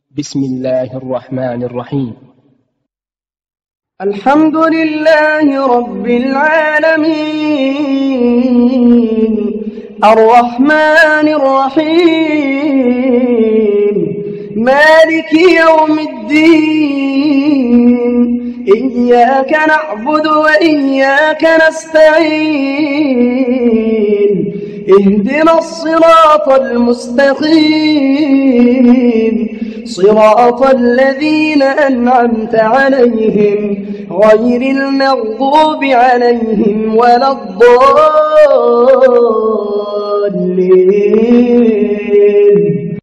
بسم الله الرحمن الرحيم. الحمد لله رب العالمين الرحمن الرحيم مالك يوم الدين إياك نعبد وإياك نستعين اهدنا الصراط المستقيم صراط الذين أنعمت عليهم غير المغضوب عليهم ولا الضالين